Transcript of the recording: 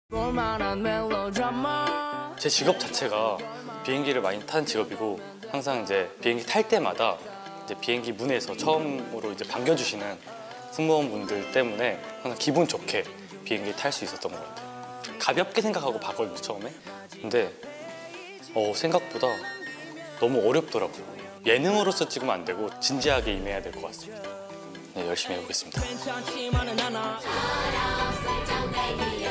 제 직업 자체가 비행기를 많이 타는 직업이고 항상 이제 비행기 탈 때마다 이제 비행기 문에서 처음으로 이제 반겨주시는 승무원분들 때문에 항상 기분 좋게 비행기 탈 수 있었던 것 같아요. 가볍게 생각하고 봤거든요, 처음에. 근데 생각보다 너무 어렵더라고요. 예능으로서 찍으면 안 되고 진지하게 임해야 될 것 같습니다. 네, 열심히 해보겠습니다.